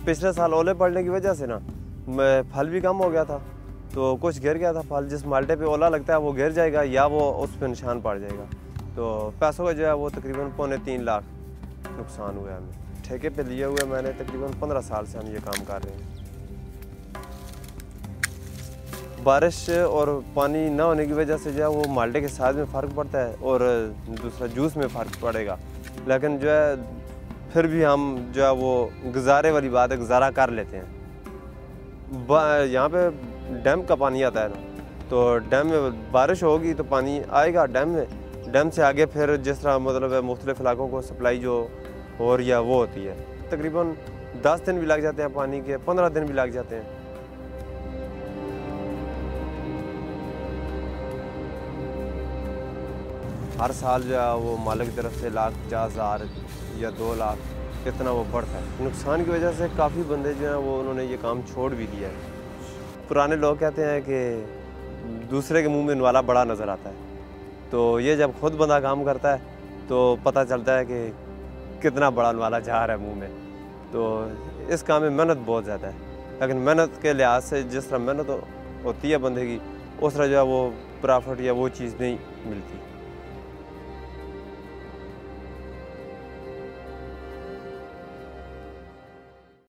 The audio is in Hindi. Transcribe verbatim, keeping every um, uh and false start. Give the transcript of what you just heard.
पिछले साल ओले पड़ने की वजह से ना फल भी कम हो गया था, तो कुछ गिर गया था फल। जिस माल्टे पे ओला लगता है वो गिर जाएगा या वो उस पर निशान पड़ जाएगा। तो पैसों का जो है वो तकरीबन पौने तीन लाख नुकसान हुआ है हमें। ठेके पे लिए हुए मैंने तकरीबन पंद्रह साल से हम ये काम कर रहे हैं। बारिश और पानी ना होने की वजह से जो है वो माल्टे के साइज में फ़र्क पड़ता है और दूसरा जूस में फ़र्क पड़ेगा, लेकिन जो है फिर भी हम जो है वो गुजारे वाली बात है, गुजारा कर लेते हैं। यहाँ पे डैम का पानी आता है ना, तो डैम में बारिश होगी तो पानी आएगा डैम में, डैम से आगे फिर जिस तरह मतलब है मुख्तलिफ इलाकों को सप्लाई जो हो रही है वो होती है। तकरीबन दस दिन भी लग जाते हैं पानी के, पंद्रह दिन भी लग जाते हैं। हर साल जो है वो मालिक की तरफ से लाख पचास हज़ार या दो लाख कितना वो बढ़ता है। नुकसान की वजह से काफ़ी बंदे जो हैं वो उन्होंने ये काम छोड़ भी दिया है। पुराने लोग कहते हैं कि दूसरे के मुंह में नवाला बड़ा नज़र आता है, तो ये जब खुद बंदा काम करता है तो पता चलता है कि कितना बड़ा नवाला जा रहा है मुँह में। तो इस काम में मेहनत बहुत ज़्यादा है, लेकिन मेहनत के लिहाज से जिस तरह मेहनत होती है बंदे की, उस तरह जो है वो प्रॉफिट या वो चीज़ नहीं मिलती।